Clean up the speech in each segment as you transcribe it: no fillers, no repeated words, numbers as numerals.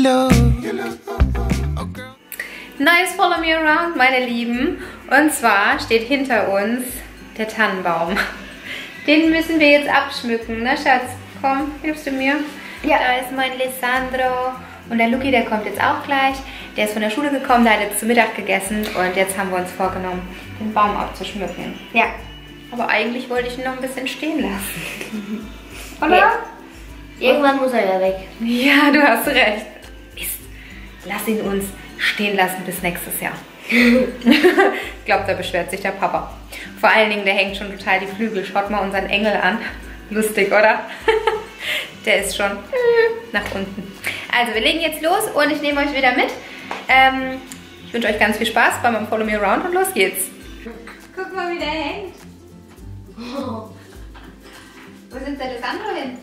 Nice Follow Me Around, meine Lieben. Und zwar steht hinter uns der Tannenbaum. Den müssen wir jetzt abschmücken, ne Schatz? Komm, hilfst du mir? Ja. Da ist mein Alessandro. Und der Luki, der kommt jetzt auch gleich. Der ist von der Schule gekommen, der hat jetzt zu Mittag gegessen. Und jetzt haben wir uns vorgenommen, den Baum abzuschmücken. Ja. Aber eigentlich wollte ich ihn noch ein bisschen stehen lassen. Oder? Ja. Irgendwann muss er ja weg. Ja, du hast recht. Mist. Lass ihn uns stehen lassen bis nächstes Jahr. Ich glaube, da beschwert sich der Papa. Vor allen Dingen, der hängt schon total die Flügel. Schaut mal unseren Engel an. Lustig, oder? Der ist schon nach unten. Also, wir legen jetzt los und ich nehme euch wieder mit. Ich wünsche euch ganz viel Spaß bei meinem Follow Me Around und los geht's. Guck mal, wie der hängt. Oh. Wo sind der Alessandro hin?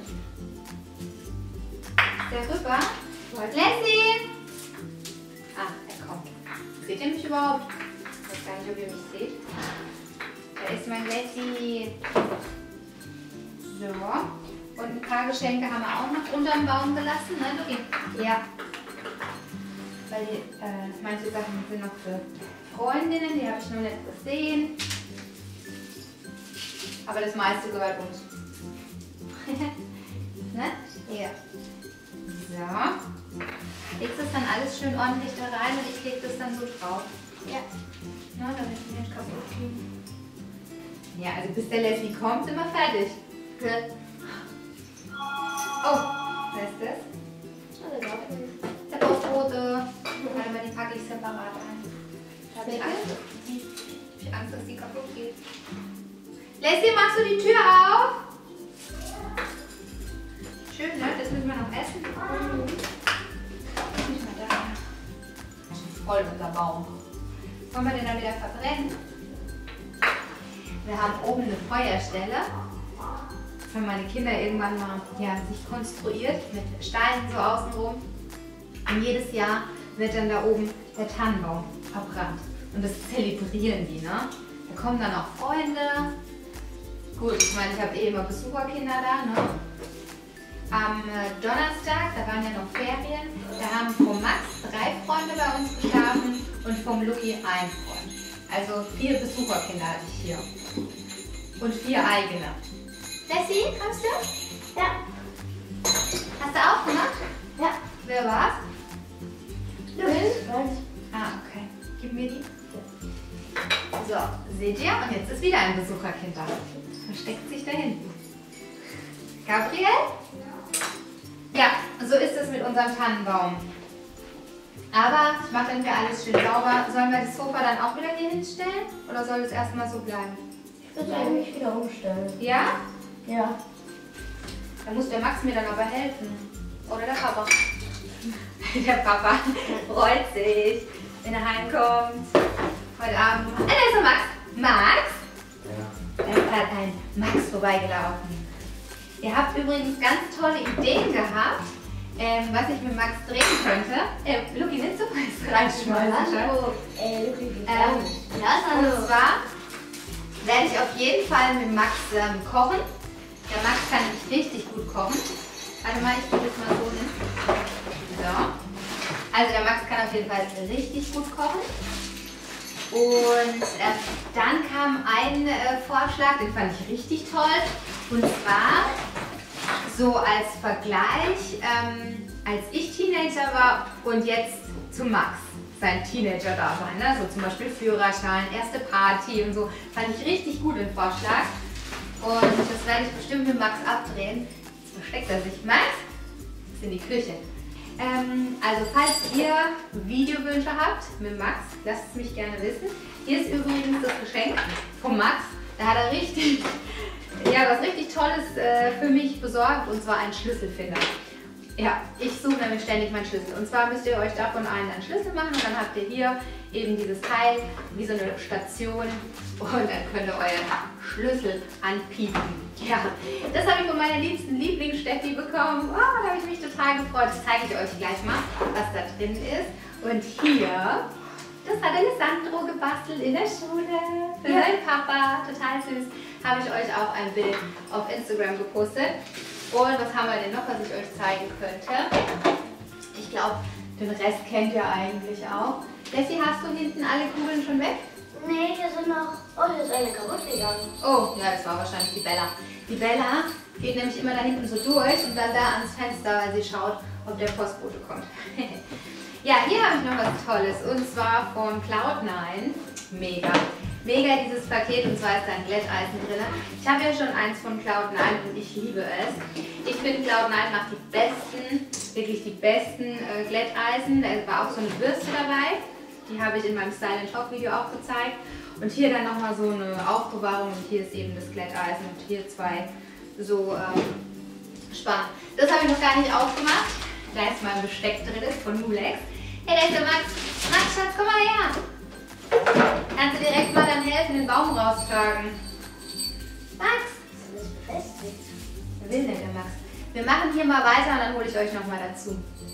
Der rüber? Lassie! Ah, er kommt. Seht ihr mich überhaupt? Ich weiß gar nicht, ob ihr mich seht. Da ist mein Lassie. So. Und ein paar Geschenke haben wir auch noch unter dem Baum gelassen, ne, Luki? Ja. Weil die, manche Sachen sind noch für Freundinnen, die habe ich noch nicht gesehen. Aber das meiste gehört uns. Ne? Ja. So. Legst das dann alles schön ordentlich da rein und ich lege das dann so drauf. Ja. Na, damit die nicht kaputt gehen. Ja, also bis der Leslie kommt, sind wir fertig. Okay. Oh, wer ist das? Der Brotbrote. Warte mal, die packe ich separat ein. Da habe ich Angst, dass die kaputt geht. Leslie, machst du die Tür auf? Schön, ne? Das müssen wir noch essen. Nicht mal da. Das ist voll unser Baum. Wollen wir den dann wieder verbrennen? Wir haben oben eine Feuerstelle. Das haben meine Kinder irgendwann mal sich konstruiert mit Steinen so außenrum. Und jedes Jahr wird dann da oben der Tannenbaum verbrannt. Und das zelebrieren die, ne? Da kommen dann auch Freunde. Gut, ich meine, ich habe immer Besucherkinder da, ne? Am Donnerstag, da waren ja noch Ferien, da haben vom Max 3 Freunde bei uns geschlafen und vom Luki 1 Freund. Also 4 Besucherkinder hatte ich hier. Und 4 eigene. Lassie, kommst du? Ja. Hast du auch gemacht? Ja. Wer war's? Luki. Ah, okay. Gib mir die. So, seht ihr? Und jetzt ist wieder ein Besucherkind da. Versteckt sich da hinten. Gabriel? Ja, so ist es mit unserem Tannenbaum. Aber ich mache dann wieder alles schön sauber. Sollen wir das Sofa dann auch wieder hier hinstellen? Oder soll es erstmal so bleiben? Ich würde eigentlich wieder umstellen. Ja? Ja. Dann muss der Max mir dann aber helfen. Oder der Papa. Der Papa freut sich, wenn er heimkommt. Heute Abend. Da ist der Max. Max? Ja. Da ist gerade ein Max vorbeigelaufen. Ihr habt übrigens ganz tolle Ideen gehabt, was ich mit Max drehen könnte. Luki, nicht so fest reinschmeißen. Und zwar werde ich auf jeden Fall mit Max kochen. Der Max kann nämlich richtig gut kochen. Warte mal, ich gebe das mal so hin. So. Also der Max kann auf jeden Fall richtig gut kochen. Und dann kam ein Vorschlag, den fand ich richtig toll. Und zwar so als Vergleich, als ich Teenager war und jetzt zu Max, sein Teenager-Dasein. Ne? So zum Beispiel Führerschein, erste Party und so. Fand ich richtig gut den Vorschlag. Und das werde ich bestimmt mit Max abdrehen. Jetzt versteckt er sich. Max, das ist in die Küche. Also falls ihr Videowünsche habt mit Max, lasst es mich gerne wissen. Hier ist übrigens das Geschenk von Max. Da hat er richtig, was richtig Tolles für mich besorgt, und zwar einen Schlüsselfinder. Ja, ich suche nämlich ständig meinen Schlüssel. Und zwar müsst ihr euch davon einen Schlüssel machen und dann habt ihr hier eben dieses Teil, wie so eine Station, und dann könnt ihr euren Schlüssel anpiepen. Ja, das habe ich von meiner liebsten Lieblings-Steffi bekommen. Oh, da habe ich mich total gefreut. Das zeige ich euch gleich mal, was da drin ist. Und hier, das hat Alessandro gebastelt in der Schule für seinen Papa. Total süß. Habe ich euch auch ein Bild auf Instagram gepostet. Und was haben wir denn noch, was ich euch zeigen könnte? Ich Ich glaube, den Rest kennt ihr eigentlich auch. Jessie, hast du hinten alle Kugeln schon weg? Nee, hier sind noch... Oh, hier ist eine kaputt gegangen. Oh, ja, das war wahrscheinlich die Bella. Die Bella geht nämlich immer da hinten so durch und dann da ans Fenster, weil sie schaut, ob der Postbote kommt. Ja, hier habe ich noch was Tolles und zwar von Cloud9. Mega. Mega dieses Paket, und zwar ist da ein Glätteisen drin. Ich habe ja schon eins von Cloud9 und ich liebe es. Ich finde, Cloud9 macht die besten, wirklich die besten Glätteisen. Da war auch so eine Bürste dabei. Die habe ich in meinem Style & Shop Video auch gezeigt. Und hier dann nochmal so eine Aufbewahrung und hier ist eben das Glätteisen und hier zwei so Spannen. Das habe ich noch gar nicht aufgemacht. Da ist mein Besteck drin von Mulex. Hey, da ist der Max. Max, Schatz, komm mal her. Kannst du direkt mal dann helfen, den Baum raustragen? Max! Das ist befestigt. Wer will denn der Max? Wir machen hier mal weiter und dann hole ich euch nochmal dazu.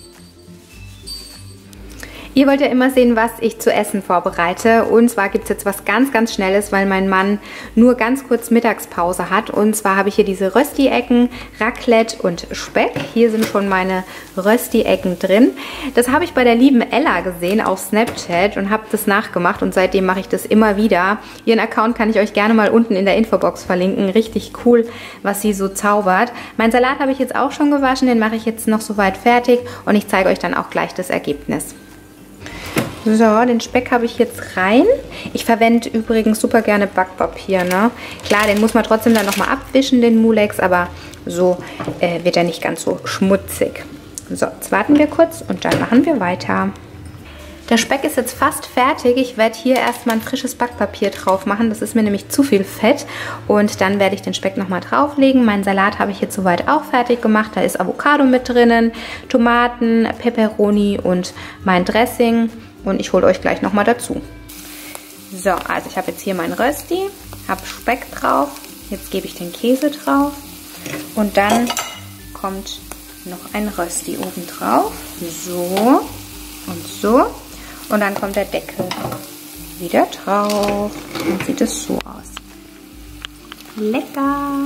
Ihr wollt ja immer sehen, was ich zu essen vorbereite. Und zwar gibt es jetzt was ganz, ganz Schnelles, weil mein Mann nur ganz kurz Mittagspause hat. Und zwar habe ich hier diese Rösti-Ecken, Raclette und Speck. Hier sind schon meine Rösti-Ecken drin. Das habe ich bei der lieben Ella gesehen auf Snapchat und habe das nachgemacht. Und seitdem mache ich das immer wieder. Ihren Account kann ich euch gerne mal unten in der Infobox verlinken. Richtig cool, was sie so zaubert. Mein Salat habe ich jetzt auch schon gewaschen. Den mache ich jetzt noch soweit fertig. Und ich zeige euch dann auch gleich das Ergebnis. So, den Speck habe ich jetzt rein. Ich verwende übrigens super gerne Backpapier, ne? Klar, den muss man trotzdem dann nochmal abwischen, den Mulex, aber so wird er nicht ganz so schmutzig. So, jetzt warten wir kurz und dann machen wir weiter. Der Speck ist jetzt fast fertig. Ich werde hier erstmal ein frisches Backpapier drauf machen. Das ist mir nämlich zu viel Fett. Und dann werde ich den Speck nochmal drauflegen. Meinen Salat habe ich jetzt soweit auch fertig gemacht. Da ist Avocado mit drinnen, Tomaten, Peperoni und mein Dressing. Und ich hole euch gleich nochmal dazu. So, also ich habe jetzt hier mein Rösti, habe Speck drauf. Jetzt gebe ich den Käse drauf. Und dann kommt noch ein Rösti oben drauf. So und so. Und dann kommt der Deckel wieder drauf. Dann sieht es so aus. Lecker!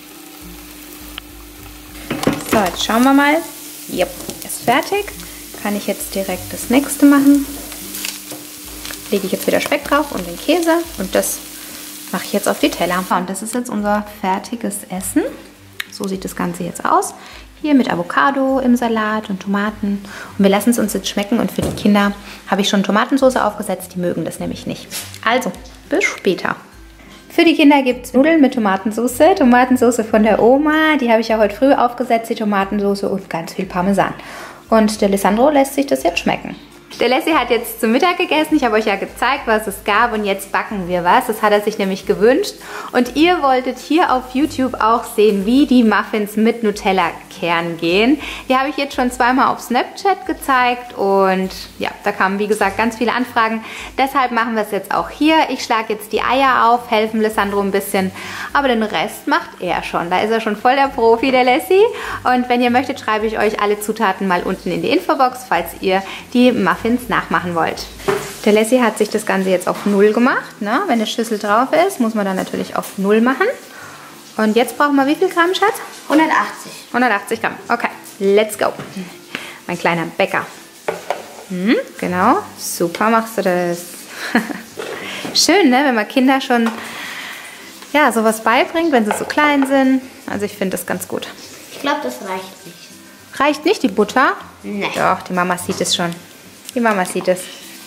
So, jetzt schauen wir mal. Yep, ist fertig. Kann ich jetzt direkt das nächste machen. Lege ich jetzt wieder Speck drauf und den Käse und das mache ich jetzt auf die Teller. Und das ist jetzt unser fertiges Essen. So sieht das Ganze jetzt aus. Hier mit Avocado im Salat und Tomaten. Und wir lassen es uns jetzt schmecken und für die Kinder habe ich schon Tomatensauce aufgesetzt. Die mögen das nämlich nicht. Also, bis später. Für die Kinder gibt es Nudeln mit Tomatensauce. Tomatensauce von der Oma. Die habe ich ja heute früh aufgesetzt, die Tomatensauce und ganz viel Parmesan. Und der Alessandro lässt sich das jetzt schmecken. Der Lassie hat jetzt zum Mittag gegessen. Ich habe euch ja gezeigt, was es gab und jetzt backen wir was. Das hat er sich nämlich gewünscht. Und ihr wolltet hier auf YouTube auch sehen, wie die Muffins mit Nutella-Kern gehen. Die habe ich jetzt schon zweimal auf Snapchat gezeigt und ja, da kamen wie gesagt ganz viele Anfragen. Deshalb machen wir es jetzt auch hier. Ich schlage jetzt die Eier auf, helfen Alessandro ein bisschen, aber den Rest macht er schon. Da ist er schon voll der Profi, der Lassie. Und wenn ihr möchtet, schreibe ich euch alle Zutaten mal unten in die Infobox, falls ihr die Muffins nachmachen wollt. Der Lassie hat sich das Ganze jetzt auf 0 gemacht. Ne? Wenn eine Schüssel drauf ist, muss man dann natürlich auf 0 machen. Und jetzt brauchen wir wie viel Gramm, Schatz? 180. 180 Gramm. Okay, let's go. Mein kleiner Bäcker. Genau, super machst du das. Schön, ne? Wenn man Kinder schon ja, sowas beibringt, wenn sie so klein sind. Also ich finde das ganz gut. Ich glaube, das reicht nicht. Reicht nicht die Butter? Nee. Doch, die Mama sieht es schon. Die Mama sieht es.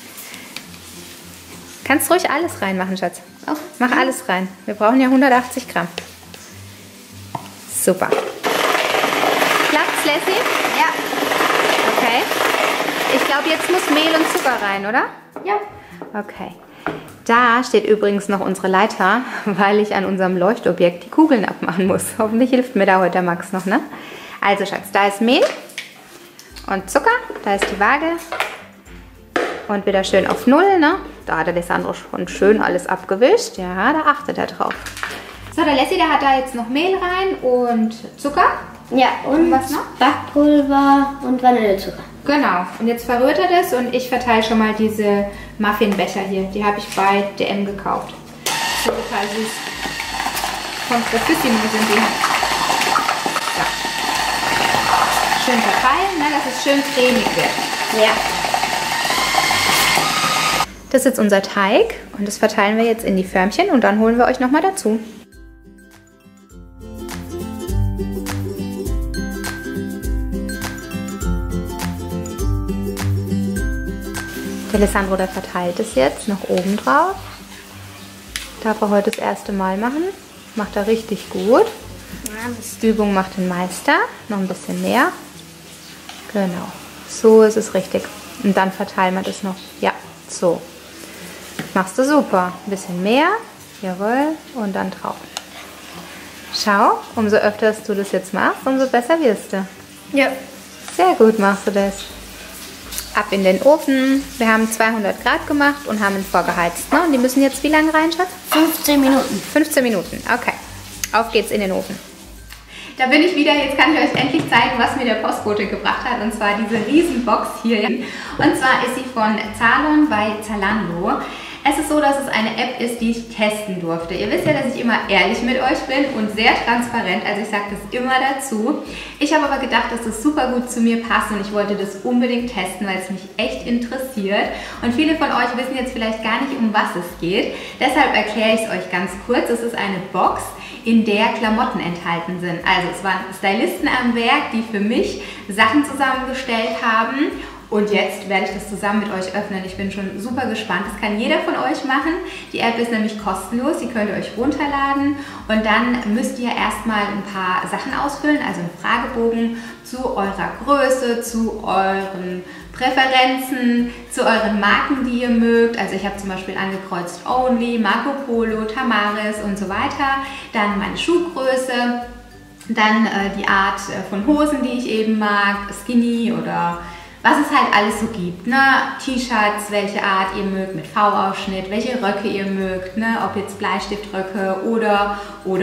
Kannst ruhig alles reinmachen, Schatz. Oh. Mach alles rein. Wir brauchen ja 180 Gramm. Super. Klappt's, Lassie? Ja. Okay. Ich glaube, jetzt muss Mehl und Zucker rein, oder? Ja. Okay. Da steht übrigens noch unsere Leiter, weil ich an unserem Leuchtobjekt die Kugeln abmachen muss. Hoffentlich hilft mir da heute der Max noch, ne? Also, Schatz, da ist Mehl und Zucker. Da ist die Waage. Und wieder schön auf 0, ne? Da hat der Alessandro schon schön alles abgewischt. Ja, da achtet er drauf. So, der Lassie, der hat da jetzt noch Mehl rein und Zucker. Ja, und was noch? Backpulver und Vanillezucker. Genau. Und jetzt verrührt er das und ich verteile schon mal diese Muffinbecher hier. Die habe ich bei DM gekauft. So total süß. Von Profissimo sind die. So. schön verteilen, ne, dass es schön cremig wird. Ja. Das ist jetzt unser Teig und das verteilen wir jetzt in die Förmchen und dann holen wir euch nochmal dazu. Der Alessandro, der verteilt es jetzt noch oben drauf. Darf er heute das erste Mal machen. Macht er richtig gut. Übung macht den Meister. Noch ein bisschen mehr. Genau. So ist es richtig. Und dann verteilen wir das noch. Ja, so. Machst du super. Ein bisschen mehr. Jawohl. Und dann drauf. Schau, umso öfter du das jetzt machst, umso besser wirst du. Ja. Sehr gut machst du das. Ab in den Ofen. Wir haben 200 Grad gemacht und haben ihn vorgeheizt. Ne? Und die müssen jetzt wie lange rein, Schatz? 15 Minuten. 15 Minuten, okay. Auf geht's in den Ofen. Da bin ich wieder. Jetzt kann ich euch endlich zeigen, was mir der Postbote gebracht hat. Und zwar diese Riesenbox hier. Und zwar ist sie von Zalon bei Zalando. Es ist so, dass es eine App ist, die ich testen durfte. Ihr wisst ja, dass ich immer ehrlich mit euch bin und sehr transparent, also ich sage das immer dazu. Ich habe aber gedacht, dass das super gut zu mir passt und ich wollte das unbedingt testen, weil es mich echt interessiert. Und viele von euch wissen jetzt vielleicht gar nicht, um was es geht. Deshalb erkläre ich es euch ganz kurz. Es ist eine Box, in der Klamotten enthalten sind. Also es waren Stylisten am Werk, die für mich Sachen zusammengestellt haben. Und jetzt werde ich das zusammen mit euch öffnen. Ich bin schon super gespannt. Das kann jeder von euch machen. Die App ist nämlich kostenlos. Die könnt ihr euch runterladen. Und dann müsst ihr erstmal ein paar Sachen ausfüllen, also einen Fragebogen zu eurer Größe, zu euren Präferenzen, zu euren Marken, die ihr mögt. Also ich habe zum Beispiel angekreuzt Only, Marco Polo, Tamaris und so weiter. Dann meine Schuhgröße. Dann die Art von Hosen, die ich eben mag, Skinny oder was es halt alles so gibt, ne? T-Shirts, welche Art ihr mögt, mit V-Ausschnitt, welche Röcke ihr mögt, ne? Ob jetzt Bleistiftröcke oder.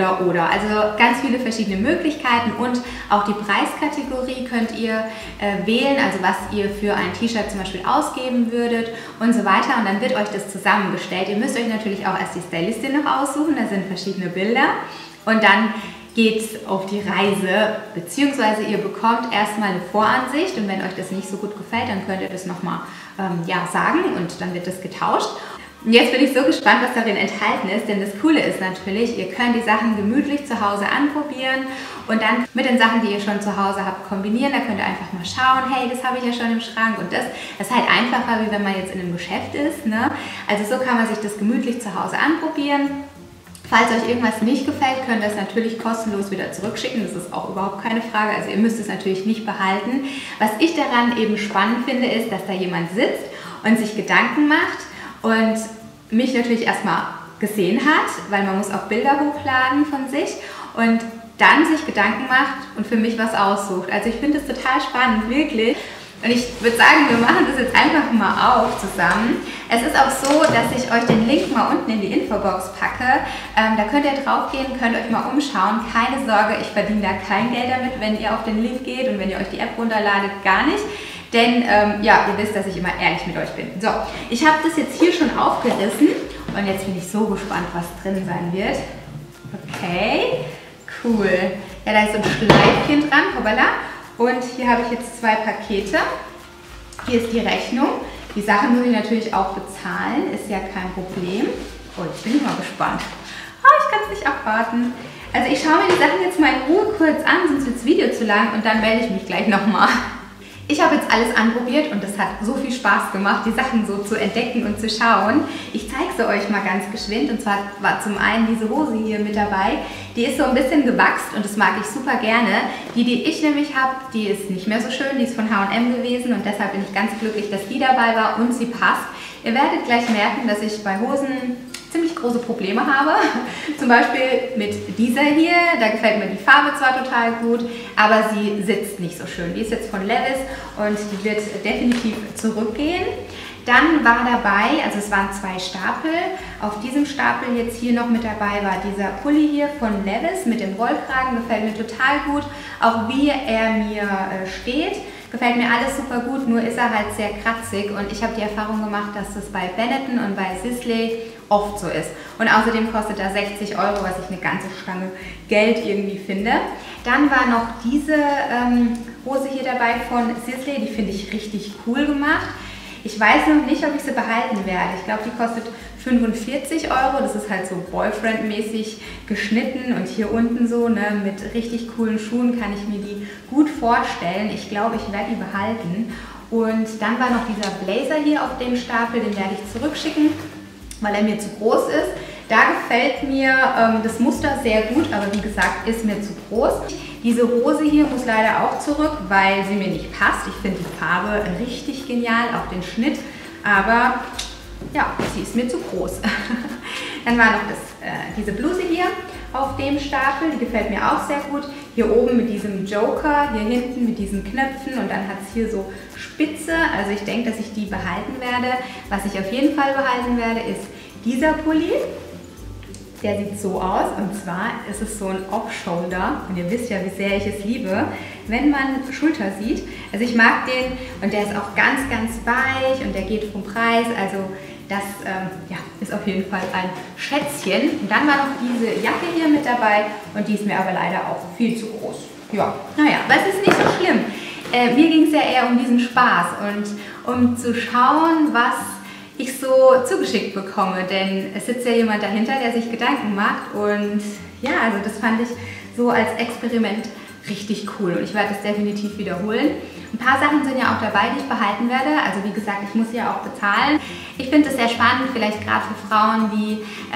Also ganz viele verschiedene Möglichkeiten und auch die Preiskategorie könnt ihr wählen, also was ihr für ein T-Shirt zum Beispiel ausgeben würdet und so weiter. Und dann wird euch das zusammengestellt. Ihr müsst euch natürlich auch erst die Stylistin noch aussuchen, da sind verschiedene Bilder und dann geht auf die Reise, beziehungsweise ihr bekommt erstmal eine Voransicht und wenn euch das nicht so gut gefällt, dann könnt ihr das nochmal sagen und dann wird das getauscht. Und jetzt bin ich so gespannt, was darin enthalten ist, denn das Coole ist natürlich, ihr könnt die Sachen gemütlich zu Hause anprobieren und dann mit den Sachen, die ihr schon zu Hause habt, kombinieren. Da könnt ihr einfach mal schauen, hey, das habe ich ja schon im Schrank und das ist halt einfacher, wie wenn man jetzt in einem Geschäft ist, ne? Also so kann man sich das gemütlich zu Hause anprobieren. Falls euch irgendwas nicht gefällt, könnt ihr es natürlich kostenlos wieder zurückschicken. Das ist auch überhaupt keine Frage. Also ihr müsst es natürlich nicht behalten. Was ich daran eben spannend finde, ist, dass da jemand sitzt und sich Gedanken macht und mich natürlich erstmal gesehen hat, weil man muss auch Bilder hochladen von sich und dann sich Gedanken macht und für mich was aussucht. Also ich finde es total spannend, wirklich. Und ich würde sagen, wir machen das jetzt einfach mal auf zusammen. Es ist auch so, dass ich euch den Link mal unten in die Infobox packe. Da könnt ihr drauf gehen, könnt euch mal umschauen. Keine Sorge, ich verdiene da kein Geld damit, wenn ihr auf den Link geht und wenn ihr euch die App runterladet, gar nicht. Denn ja, ihr wisst, dass ich immer ehrlich mit euch bin. So, ich habe das jetzt hier schon aufgerissen und jetzt bin ich so gespannt, was drin sein wird. Okay, cool. Ja, da ist so ein Schleifchen dran, hoppala. Und hier habe ich jetzt 2 Pakete. Hier ist die Rechnung. Die Sachen muss ich natürlich auch bezahlen, ist ja kein Problem. Oh, jetzt bin ich mal gespannt. Oh, ich kann es nicht abwarten. Also ich schaue mir die Sachen jetzt mal in Ruhe kurz an, sonst wird das Video zu lang und dann melde ich mich gleich nochmal. Ich habe jetzt alles anprobiert und es hat so viel Spaß gemacht, die Sachen so zu entdecken und zu schauen. Ich zeige sie euch mal ganz geschwind und zwar war zum einen diese Hose hier mit dabei. Die ist so ein bisschen gewachst und das mag ich super gerne. Die ich nämlich habe, die ist nicht mehr so schön, die ist von H&M gewesen und deshalb bin ich ganz glücklich, dass die dabei war und sie passt. Ihr werdet gleich merken, dass ich bei Hosen ziemlich große Probleme habe. Zum Beispiel mit dieser hier, da gefällt mir die Farbe zwar total gut, aber sie sitzt nicht so schön. Die ist jetzt von Levis und die wird definitiv zurückgehen. Dann war dabei, also es waren 2 Stapel, auf diesem Stapel jetzt hier noch mit dabei war dieser Pulli hier von Levis mit dem Rollkragen, gefällt mir total gut, auch wie er mir steht. Gefällt mir alles super gut, nur ist er halt sehr kratzig und ich habe die Erfahrung gemacht, dass das bei Benetton und bei Sisley oft so ist. Und außerdem kostet er 60 €, was ich eine ganze Stange Geld irgendwie finde. Dann war noch diese Hose hier dabei von Sisley. Die finde ich richtig cool gemacht. Ich weiß noch nicht, ob ich sie behalten werde. Ich glaube, die kostet 45 €. Das ist halt so Boyfriend-mäßig geschnitten und hier unten so, ne, mit richtig coolen Schuhen kann ich mir die gut vorstellen. Ich glaube, ich werde die behalten. Und dann war noch dieser Blazer hier auf dem Stapel, den werde ich zurückschicken, weil er mir zu groß ist. Da gefällt mir das Muster sehr gut, aber wie gesagt, ist mir zu groß. Diese Hose hier muss leider auch zurück, weil sie mir nicht passt. Ich finde die Farbe richtig genial, auch den Schnitt, aber ja, sie ist mir zu groß. Dann war noch diese Bluse hier auf dem Stapel, die gefällt mir auch sehr gut. Hier oben mit diesem Joker, hier hinten mit diesen Knöpfen und dann hat es hier so Spitze. Also ich denke, dass ich die behalten werde. Was ich auf jeden Fall behalten werde, ist dieser Pulli. Der sieht so aus und zwar ist es so ein Off-Shoulder und ihr wisst ja, wie sehr ich es liebe, wenn man Schulter sieht. Also ich mag den und der ist auch ganz, ganz weich und der geht vom Preis, also das ja, ist auf jeden Fall ein Schätzchen. Und dann war noch diese Jacke hier mit dabei und die ist mir aber leider auch viel zu groß. Ja, naja, aber es ist nicht so schlimm. Mir ging es ja eher um diesen Spaß und um zu schauen, was ich so zugeschickt bekomme, denn es sitzt ja jemand dahinter, der sich Gedanken macht und ja, also das fand ich so als Experiment richtig cool und ich werde es definitiv wiederholen. Ein paar Sachen sind ja auch dabei, die ich behalten werde, also wie gesagt, ich muss ja auch bezahlen. Ich finde es sehr spannend, vielleicht gerade für Frauen, die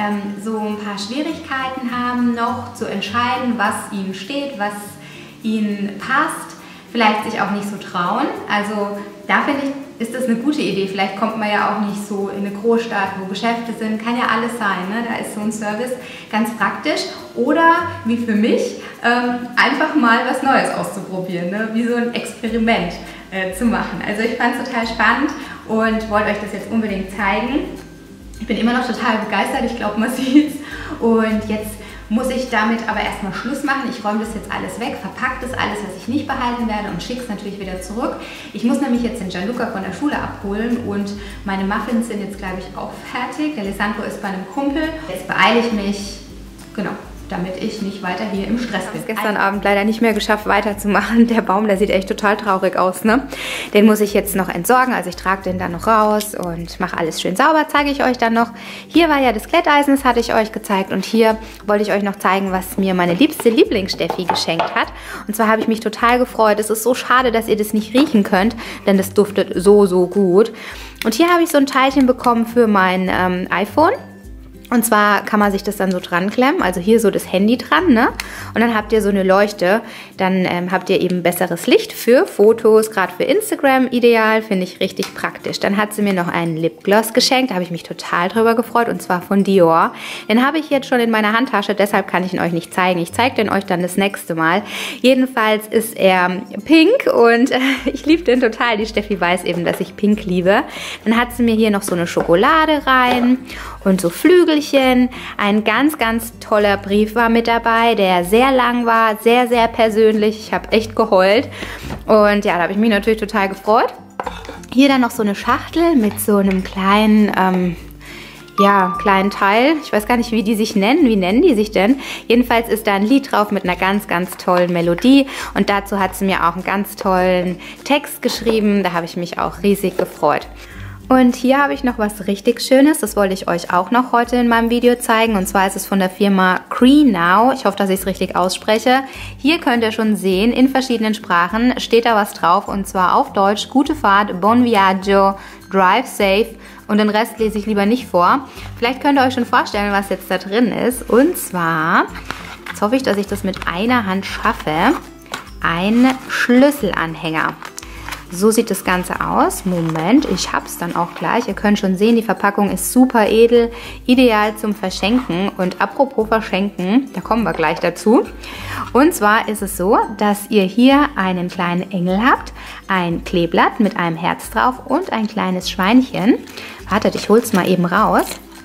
so ein paar Schwierigkeiten haben, noch zu entscheiden, was ihnen steht, was ihnen passt, vielleicht sich auch nicht so trauen. Also da finde ich, ist das eine gute Idee. Vielleicht kommt man ja auch nicht so in eine Großstadt, wo Geschäfte sind. Kann ja alles sein. Ne? Da ist so ein Service ganz praktisch. Oder wie für mich, einfach mal was Neues auszuprobieren. Ne? Wie so ein Experiment zu machen. Also ich fand es total spannend und wollte euch das jetzt unbedingt zeigen. Ich bin immer noch total begeistert. Ich glaube, man sieht es. Und jetzt muss ich damit aber erstmal Schluss machen. Ich räume das jetzt alles weg, verpacke das alles, was ich nicht behalten werde und schicke es natürlich wieder zurück. Ich muss nämlich jetzt den Gianluca von der Schule abholen und meine Muffins sind jetzt, glaube ich, auch fertig. Der Alessandro ist bei einem Kumpel. Jetzt beeile ich mich, genau, damit ich nicht weiter hier im Stress bin. Ich habe es gestern Abend leider nicht mehr geschafft weiterzumachen. Der Baum, der sieht echt total traurig aus, ne? Den muss ich jetzt noch entsorgen, also ich trage den dann noch raus und mache alles schön sauber, zeige ich euch dann noch. Hier war ja das Glätteisen, das hatte ich euch gezeigt und hier wollte ich euch noch zeigen, was mir meine liebste Lieblingssteffi geschenkt hat. Und zwar habe ich mich total gefreut. Es ist so schade, dass ihr das nicht riechen könnt, denn das duftet so, so gut. Und hier habe ich so ein Teilchen bekommen für mein iPhone. Und zwar kann man sich das dann so dran klemmen, also hier so das Handy dran, ne? Und dann habt ihr so eine Leuchte, dann habt ihr eben besseres Licht für Fotos, gerade für Instagram ideal, finde ich richtig praktisch. Dann hat sie mir noch einen Lipgloss geschenkt, da habe ich mich total drüber gefreut und zwar von Dior. Den habe ich jetzt schon in meiner Handtasche, deshalb kann ich ihn euch nicht zeigen. Ich zeige den euch dann das nächste Mal. Jedenfalls ist er pink und ich liebe den total. Die Steffi weiß eben, dass ich pink liebe. Dann hat sie mir hier noch so eine Schokolade rein und so Flügel. Ein ganz, ganz toller Brief war mit dabei, der sehr lang war, sehr, sehr persönlich. Ich habe echt geheult und ja, da habe ich mich natürlich total gefreut. Hier dann noch so eine Schachtel mit so einem kleinen, kleinen Teil. Ich weiß gar nicht, wie die sich nennen. Wie nennen die sich denn? Jedenfalls ist da ein Lied drauf mit einer ganz, ganz tollen Melodie und dazu hat sie mir auch einen ganz tollen Text geschrieben. Da habe ich mich auch riesig gefreut. Und hier habe ich noch was richtig Schönes, das wollte ich euch auch noch heute in meinem Video zeigen. Und zwar ist es von der Firma Creenow. Ich hoffe, dass ich es richtig ausspreche. Hier könnt ihr schon sehen, in verschiedenen Sprachen steht da was drauf. Und zwar auf Deutsch, gute Fahrt, bon viaggio, drive safe. Und den Rest lese ich lieber nicht vor. Vielleicht könnt ihr euch schon vorstellen, was jetzt da drin ist. Und zwar, jetzt hoffe ich, dass ich das mit einer Hand schaffe, ein Schlüsselanhänger. So sieht das Ganze aus. Moment, ich habe es dann auch gleich. Ihr könnt schon sehen, die Verpackung ist super edel, ideal zum Verschenken. Und apropos Verschenken, da kommen wir gleich dazu. Und zwar ist es so, dass ihr hier einen kleinen Engel habt, ein Kleeblatt mit einem Herz drauf und ein kleines Schweinchen. Wartet, ich hole es mal eben raus.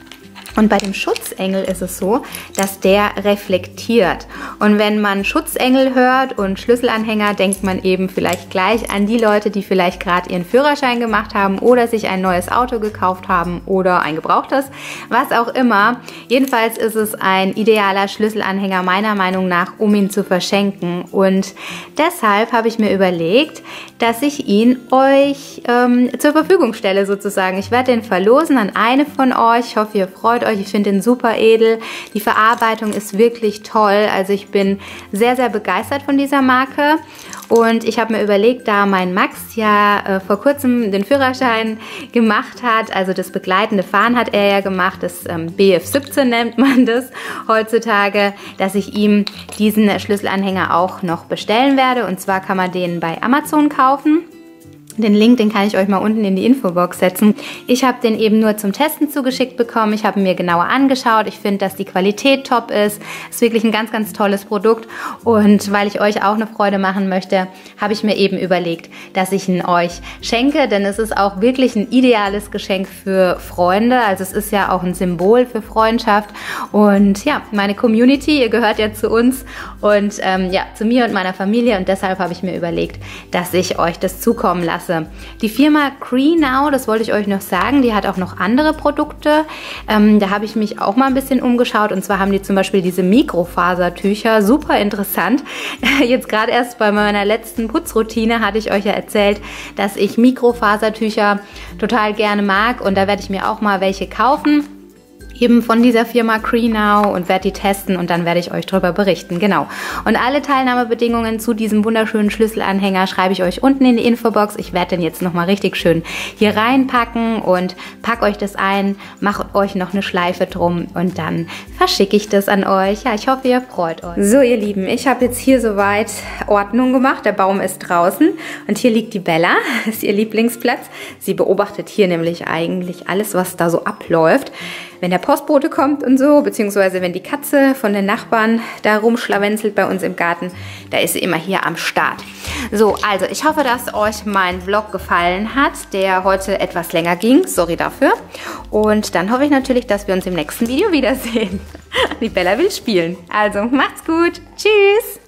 Und bei dem Schutzengel ist es so, dass der reflektiert. Und wenn man Schutzengel hört und Schlüsselanhänger, denkt man eben vielleicht gleich an die Leute, die vielleicht gerade ihren Führerschein gemacht haben oder sich ein neues Auto gekauft haben oder ein gebrauchtes, was auch immer. Jedenfalls ist es ein idealer Schlüsselanhänger meiner Meinung nach, um ihn zu verschenken. Und deshalb habe ich mir überlegt, dass ich ihn euch zur Verfügung stelle sozusagen. Ich werde den verlosen an eine von euch. Ich hoffe, ihr freut euch. Ich finde den super edel. Die Verarbeitung ist wirklich toll. Also ich bin sehr, sehr begeistert von dieser Marke. Und ich habe mir überlegt, da mein Max ja vor kurzem den Führerschein gemacht hat, also das begleitende Fahren hat er ja gemacht, das BF17 nennt man das heutzutage, dass ich ihm diesen Schlüsselanhänger auch noch bestellen werde. Und zwar kann man den bei Amazon kaufen. Den Link, den kann ich euch mal unten in die Infobox setzen. Ich habe den eben nur zum Testen zugeschickt bekommen. Ich habe ihn mir genauer angeschaut. Ich finde, dass die Qualität top ist. Ist wirklich ein ganz, ganz tolles Produkt. Und weil ich euch auch eine Freude machen möchte, habe ich mir eben überlegt, dass ich ihn euch schenke. Denn es ist auch wirklich ein ideales Geschenk für Freunde. Also es ist ja auch ein Symbol für Freundschaft. Und ja, meine Community, ihr gehört ja zu uns und ja, zu mir und meiner Familie. Und deshalb habe ich mir überlegt, dass ich euch das zukommen lasse. Die Firma Creenow, das wollte ich euch noch sagen, die hat auch noch andere Produkte. Da habe ich mich auch mal ein bisschen umgeschaut und zwar haben die zum Beispiel diese Mikrofasertücher, super interessant. Jetzt gerade erst bei meiner letzten Putzroutine hatte ich euch ja erzählt, dass ich Mikrofasertücher total gerne mag und da werde ich mir auch mal welche kaufen. Eben von dieser Firma Creenow und werde die testen und dann werde ich euch darüber berichten. Genau. Und alle Teilnahmebedingungen zu diesem wunderschönen Schlüsselanhänger schreibe ich euch unten in die Infobox. Ich werde den jetzt nochmal richtig schön hier reinpacken und packe euch das ein, mache euch noch eine Schleife drum und dann verschicke ich das an euch. Ja, ich hoffe, ihr freut euch. So, ihr Lieben, ich habe jetzt hier soweit Ordnung gemacht. Der Baum ist draußen und hier liegt die Bella. Das ist ihr Lieblingsplatz. Sie beobachtet hier nämlich eigentlich alles, was da so abläuft. Wenn der Postbote kommt und so, beziehungsweise wenn die Katze von den Nachbarn da rumschlawenzelt bei uns im Garten, da ist sie immer hier am Start. So, also ich hoffe, dass euch mein Vlog gefallen hat, der heute etwas länger ging. Sorry dafür. Und dann hoffe ich natürlich, dass wir uns im nächsten Video wiedersehen. Die Bella will spielen. Also, macht's gut. Tschüss.